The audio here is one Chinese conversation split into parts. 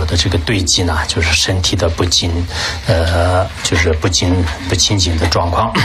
的这个堆积呢，就是身体的就是不清净的状况。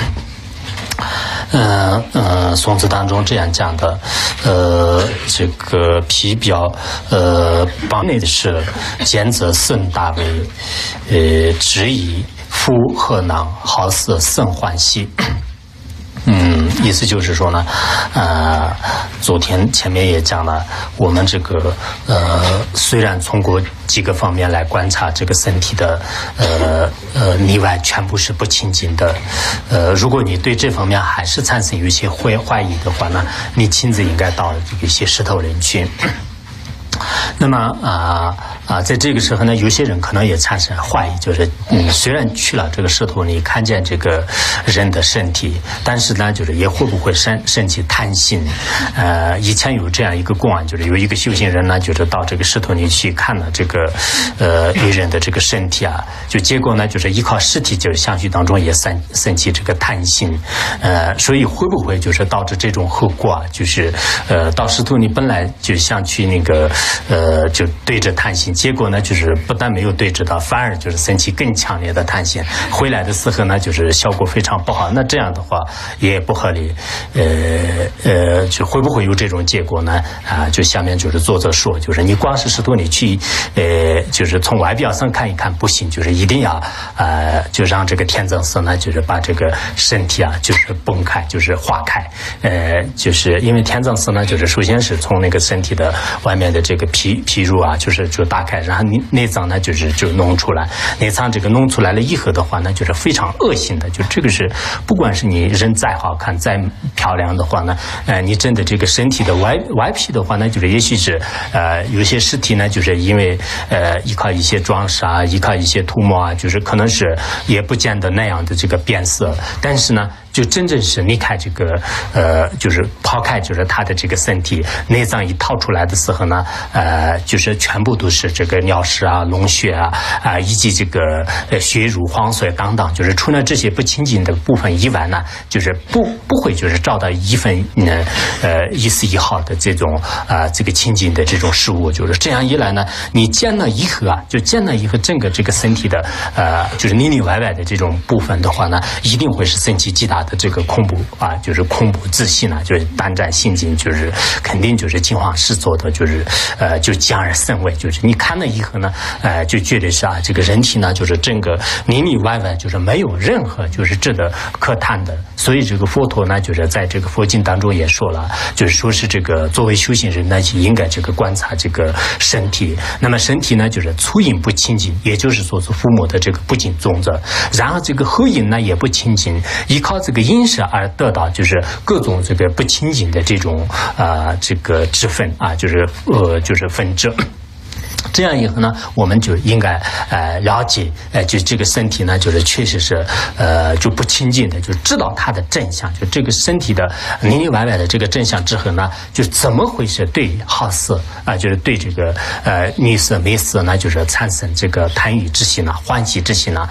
宋词当中这样讲的，这个皮表，邦内是兼则肾大为，直以夫荷囊，好似肾欢喜。意思就是说呢，昨天前面也讲了，我们这个虽然通过几个方面来观察这个身体的内外全部是不清净的，如果你对这方面还是产生有一些怀疑的话呢，你亲自应该到一些石头人去。那么在这个时候呢，有些人可能也产生怀疑，就是虽然去了这个石头，你看见这个人的身体，但是呢，就是也会不会升起贪心？以前有这样一个公案，就是有一个修行人呢，就是到这个石头里去看了这个女人的这个身体啊，就结果呢，就是依靠尸体就是相续当中也升起这个贪心，所以会不会就是导致这种后果啊？就是到石头里本来就想去那个就对着贪心。结果呢，就是不但没有对峙到，反而就是升起更强烈的贪心，回来的时候呢，就是效果非常不好。那这样的话也不合理，就会不会有这种结果呢？就下面就是作者说，就是你光是石头你去，就是从外表上看一看不行，就是一定要就让这个天增色呢，就是把这个身体啊，就是崩开，就是化开，就是因为天增色呢，就是首先是从那个身体的外面的这个皮肉啊，就打开，然后内脏呢就弄出来，内脏这个弄出来了以后的话呢，就是非常恶心的，就这个是不管是你人再好看再漂亮的话呢，你真的这个身体的外皮的话呢，就是也许是有些尸体呢，就是因为依靠一些装饰啊，依靠一些涂抹啊，就是可能是也不见得那样的这个变色，但是呢，就真正是离开这个就是抛开就是他的这个身体内脏一掏出来的时候呢，就是全部都是这个尿石啊、脓血啊，以及这个血乳、黄水等等，就是除了这些不清净的部分以外呢，就是不会就是找到一分一丝一毫的这种这个清净的这种事物，就是这样一来呢，你见了以后啊，就见了以后整个这个身体的就是里里外外的这种部分的话呢，一定会是升起极大的这个恐怖啊，就是恐怖自信啊，就是胆战心惊，就是肯定就是惊慌失措的，就是就降而甚微，就是你看了以后呢，就觉得是这个人体呢，就是整个里里外外就是没有任何就是值得可谈的，所以这个佛陀呢，就是在这个佛经当中也说了，就是说是这个作为修行人呢，应该这个观察这个身体，那么身体呢，就是初因不清净，也就是说是父母的这个不净种子，然后这个后因呢也不清净，依靠这个因识而得到就是各种这个不清净的这种这个之分啊，就是分支。这样以后呢，我们就应该了解，就这个身体呢，就是确实是就不清净的，就知道它的真相，就这个身体的里里外外的这个真相之后呢，就怎么会是对好色就是对这个女色美色呢，就是产生这个贪欲之心呢、欢喜之心呢？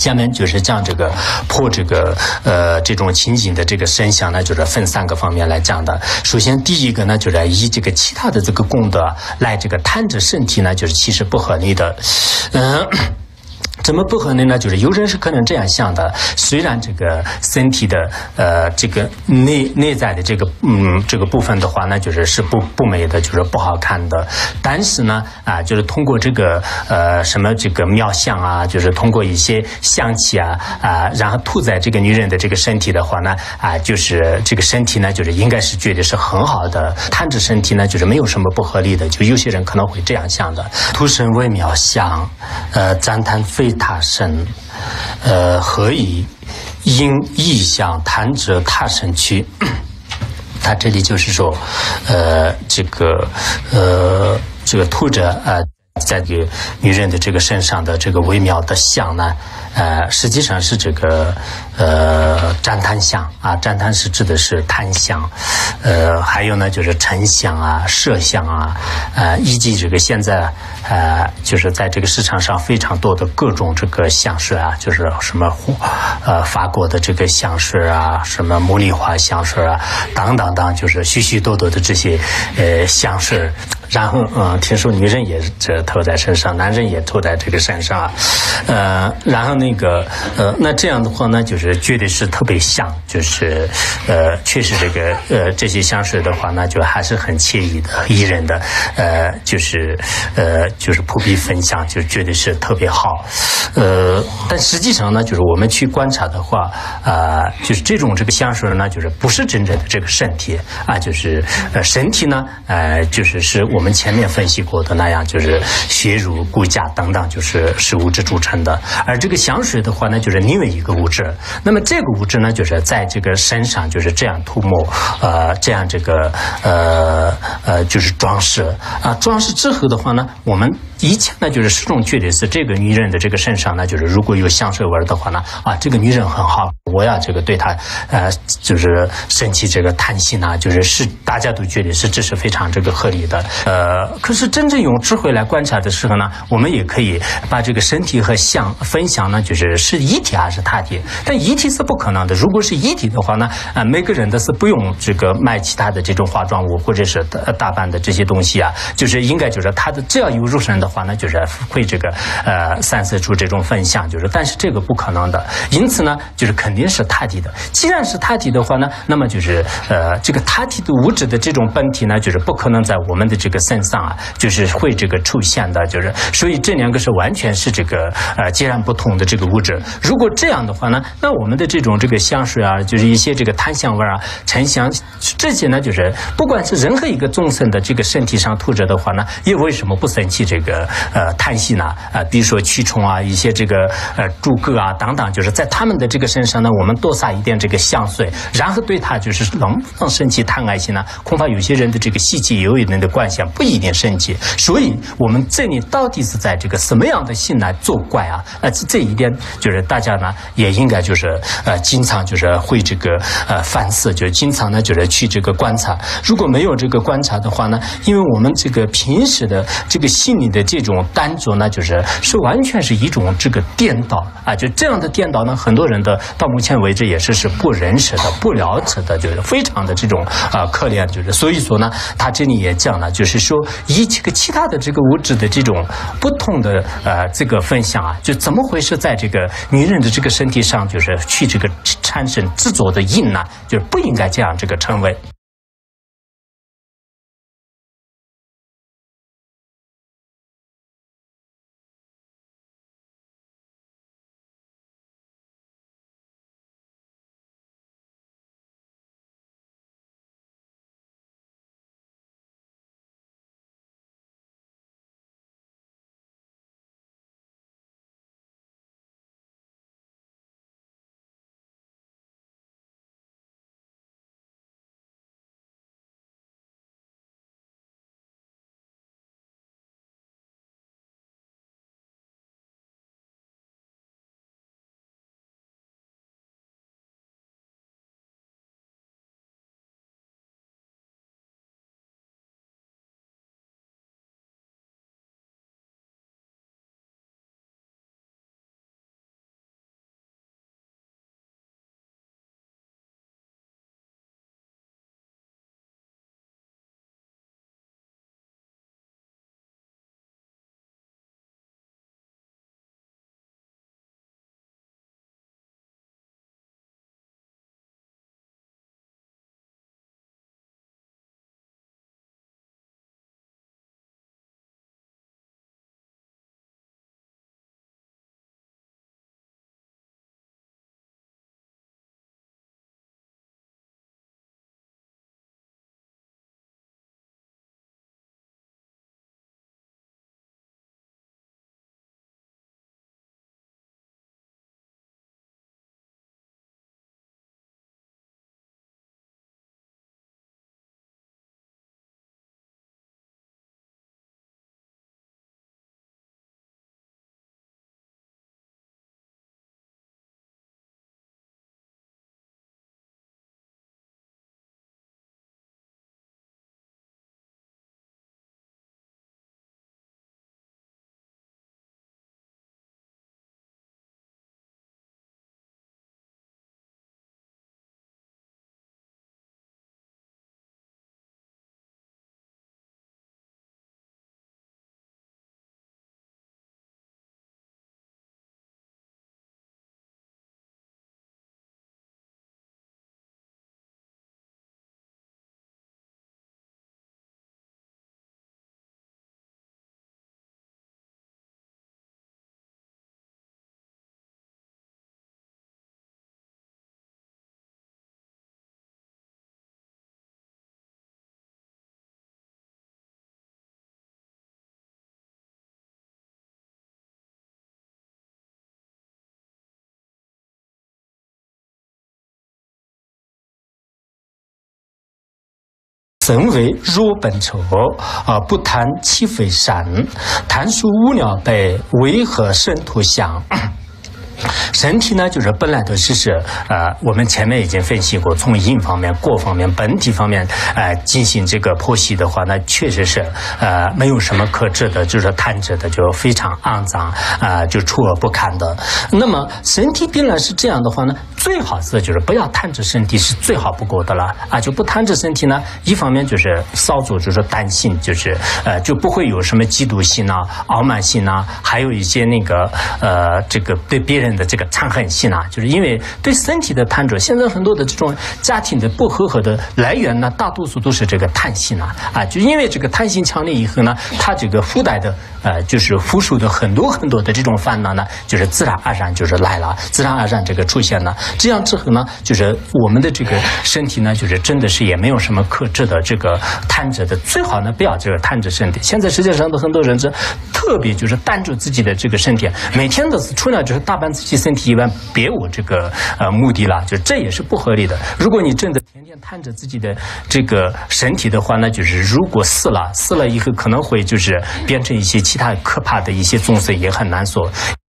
下面就是将这个破这个这种情景的这个声响呢，就是分3个方面来讲的。首先第一个呢，就是以这个其他的这个功德来这个探知身体呢，就是其实不合理的，怎么不合理呢？就是有人是可能这样想的，虽然这个身体的这个内在的这个部分的话呢，是不美的，就是不好看的，但是呢就是通过这个什么这个妙相啊，就是通过一些香气然后吐在这个女人的这个身体的话呢就是这个身体呢，就是应该是觉得是很好的，探知身体呢，就是没有什么不合理的，就有些人可能会这样想的，图身为妙相，赞叹非他身，何以因意象贪着他身躯？他这里就是说，这个吐着在这个女人的这个身上的这个微妙的相呢，实际上是这个赞叹相啊，赞叹是指的是贪相，还有呢就是沉相啊、摄相啊，以及这个现在就是在这个市场上非常多的各种这个香水啊，就是什么法国的这个香水啊，什么茉莉花香水啊，等等等，就是许许多多的这些香水。然后听说女人也这涂在身上，男人也涂在这个身上，然后那这样的话呢，就是绝对是特别香，就是确实这个这些香水的话呢，就还是很惬意的、宜人的，就是普遍分享，就绝对是特别好，但实际上呢，就是我们去观察的话，就是这种这个香水呢，就是不是真正的这个身体啊，就是身体呢，是我们前面分析过的那样，就是血乳、骨架等等，就是物质组成的。而这个香水的话呢，就是另外一个物质。那么这个物质呢，就是在这个身上就是这样涂抹，这样这个就是装饰啊。装饰之后的话呢，我们以前呢就是始终觉得是这个女人的这个身上呢，就是如果有香水味的话呢，这个女人很好，我要这个对她就是升起这个贪心啊，是大家都觉得是这是非常这个合理的。可是真正用智慧来观察的时候呢，我们也可以把这个身体和相分享呢，是一体还是他体？但一体是不可能的。如果是一体的话呢，每个人都是不用这个买其他的这种化妆物或者是打扮的这些东西啊，应该他的只要有肉身的话呢，会这个散射出这种分享，但是这个不可能的。因此呢，肯定是他体的。既然是他体的话呢，那么这个他体的物质的这种本体呢，不可能在我们的这个身上啊，会这个出现的，所以这2个是完全是这个截然不同的这个物质。如果这样的话呢，那我们的这种这个香水啊，一些这个檀香味啊、沉香这些呢，不管是任何一个众生的这个身体上涂着的话呢，也为什么不生起这个贪心呢？比如说蛆虫啊，一些这个诸葛啊等等，在他们的这个身上呢，我们多撒一点这个香水，然后对他能不能生起贪爱心呢？恐怕有些人的这个习气有一定的关系，不一定生气。所以我们这里到底是在这个什么样的心来作怪啊？这一点大家呢也应该经常会这个反思，经常呢去这个观察。如果没有这个观察的话呢，因为我们这个平时的这个心理的这种单着呢，是完全是一种这个颠倒啊，这样的颠倒呢，很多人的到目前为止也是不认识的、不了解的，非常的这种可怜，所以说呢，他这里也讲了，说以这个其他的这个物质的这种不同的这个分享啊，怎么会是在这个女人的这个身体上，去这个产生制作的因呢？不应该这样这个称谓。 曾为若本丑不谈其非善，谈书无鸟辈，为何身图想？身体呢，就是本来都是我们前面已经分析过，从阴方面、过方面、本体方面进行这个剖析的话，那确实是没有什么可治的，就是贪着的就非常肮脏就臭恶不堪的。那么身体必然是这样的话呢，最好是就是不要贪着身体是最好不过的了就不贪着身体呢，一方面就是少做就是担心，就是就不会有什么嫉妒心傲慢心还有一些那个这个对别人的这个憎恨心就是因为对身体的贪着，现在很多的这种家庭的不和谐的来源呢，大多数都是这个贪心就因为这个贪心强烈以后呢，它这个附带的就是附属的很多的这种烦恼呢，就是自然而然就是来了，自然而然这个出现了。这样之后呢，就是我们的这个身体呢，就是真的是也没有什么克制的这个贪着的，最好呢不要这个贪着身体。现在世界上的很多人是特别就是担着自己的这个身体，每天都是除了就是打扮自己身体以外，别无这个目的了，就这也是不合理的。如果你真的天天贪着自己的这个身体的话，那就是如果死了以后，可能会就是变成一些其他可怕的一些东西，也很难说。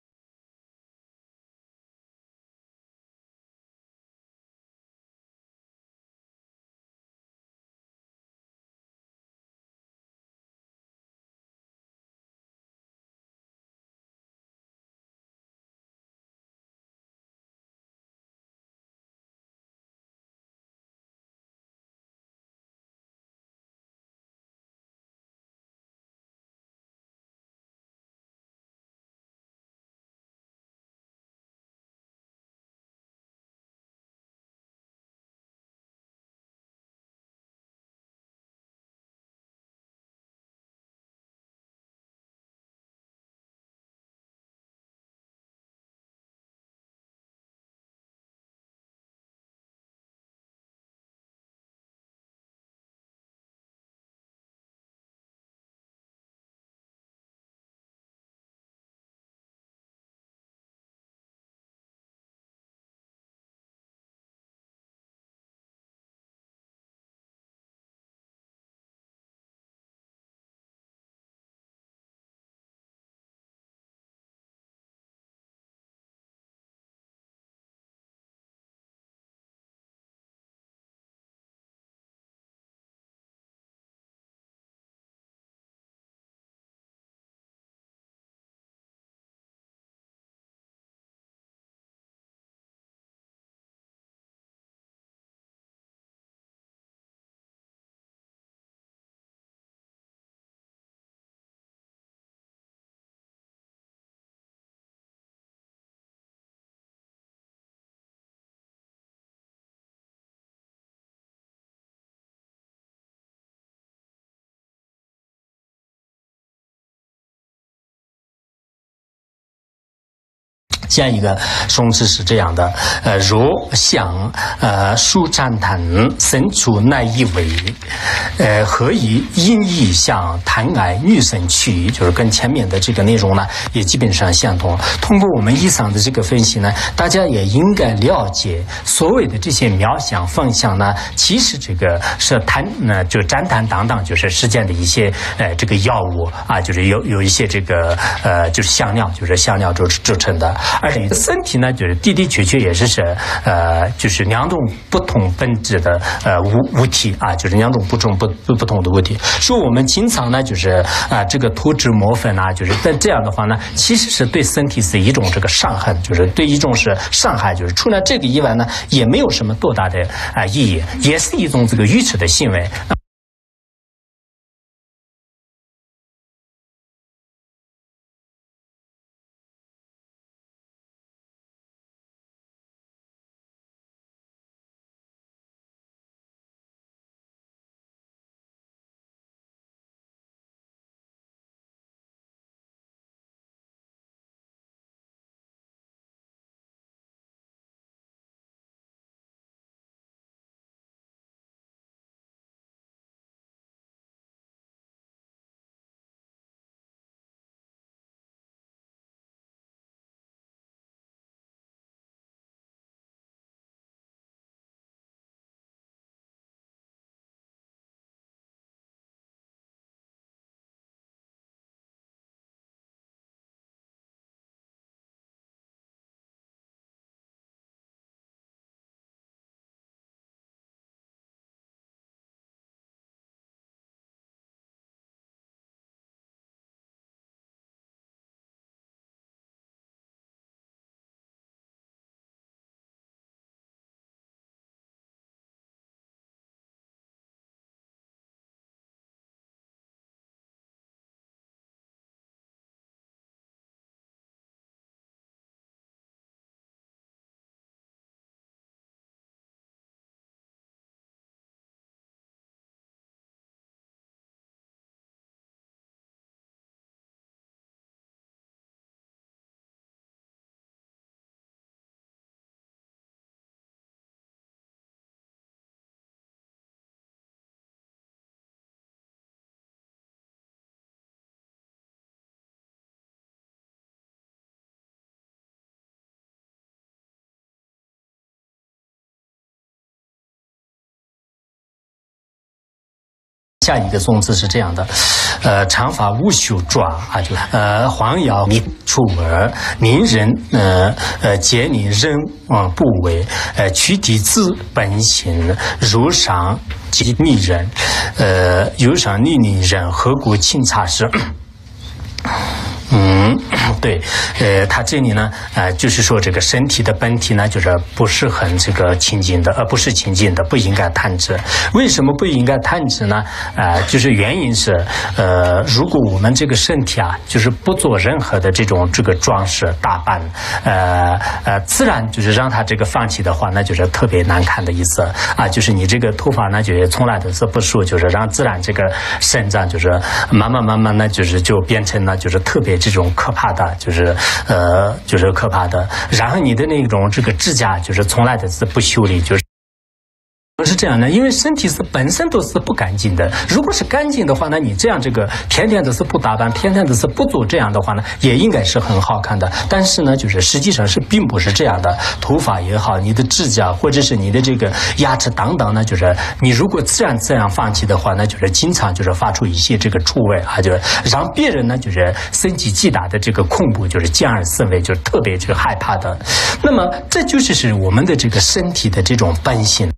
下一个宋词是这样的，若想书占谈，身处乃以为，何以因意向贪爱女生去？就是跟前面的这个内容呢，也基本上相同。通过我们以上的这个分析呢，大家也应该了解，所谓的这些妙想、风想呢，其实这个是就占谈等等，就是世间的一些这个药物就是有一些这个就是香料，就是香料制成的。而且身体呢，就是的确也是就是两种不同本质的物体就是两种不同的物体。说我们经常呢，就是这个涂脂抹粉就是但这样的话呢，其实是对身体是一种这个伤害，就是对一种是伤害，就是除了这个以外呢，也没有什么多大的意义，也是一种这个愚痴的行为。 下一个颂词是这样的，长发无须抓啊，就黄姚迷出耳，名人皆你人不为，躯体自本性，如上即逆人，有上逆人，何故轻察事？对，他这里呢，就是说这个身体的本体呢，就是不是很这个清净的，不是清净的，不应该贪执。为什么不应该贪执呢？就是原因是，如果我们这个身体啊，就是不做任何的这个装饰打扮，自然就是让它这个放弃的话，那就是特别难看的意思啊。就是你这个头发呢，就是从来都是不梳，就是让自然这个生长，就是慢慢呢，就变成了就是特别这种可怕的，就是可怕的。然后你的那种这个指甲，就是从来都是不修理，就是。是这样的，因为身体是本身都是不干净的。如果是干净的话，那你这样这个天天都是不打扮，天天都是不做这样的话呢，也应该是很好看的。但是呢，就是实际上是并不是这样的。头发也好，你的指甲或者是你的这个牙齿等等呢，就是你如果自然放弃的话，那就是经常就是发出一些这个臭味啊，就让别人呢就是生气极大的这个恐怖，就是见而思危，就是特别就是害怕的。那么这就是我们的这个身体的这种本性。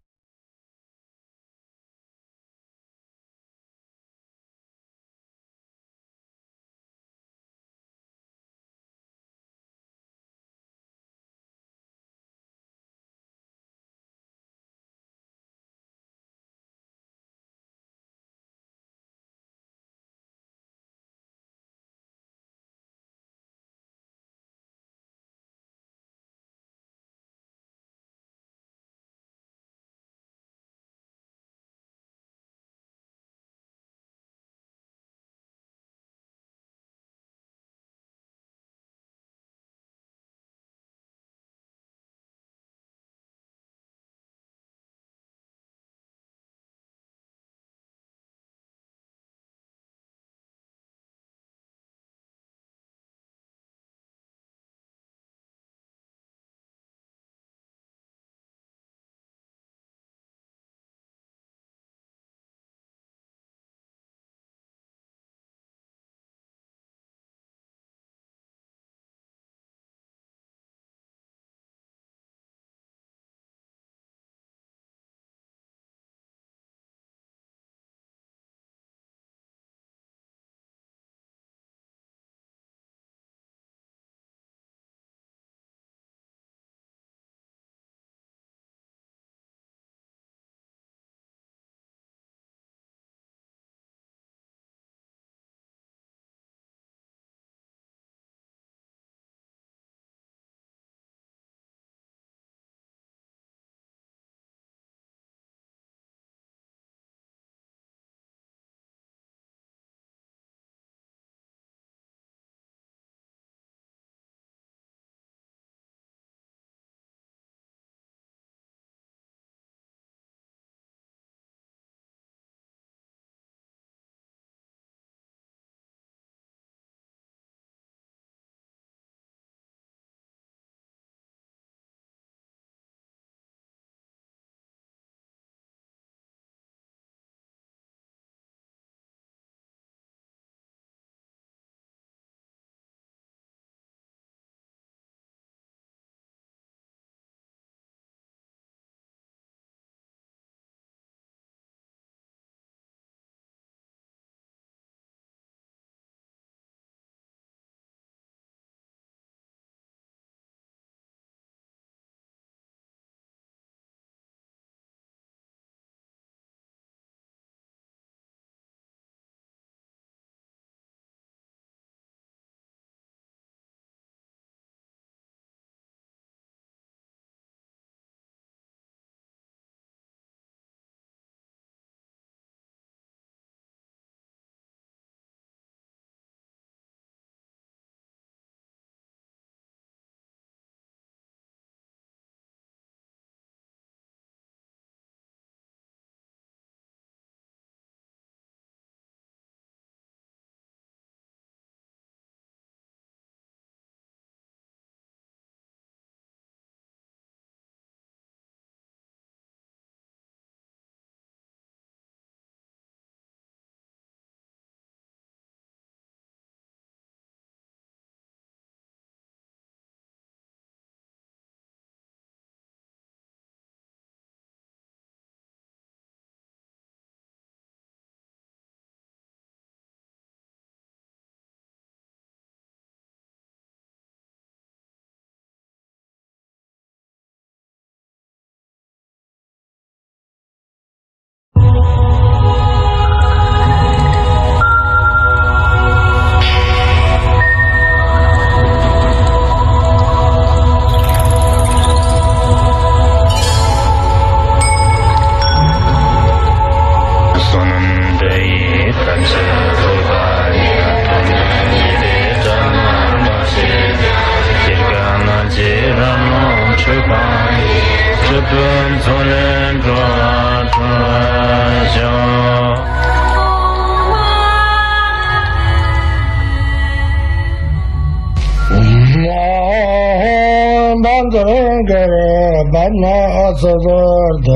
bandırgara bana sazırdı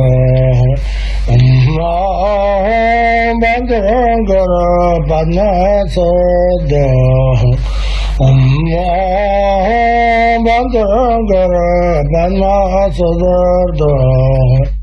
bandırgara bana sazırdı bandırgara bana sazırdı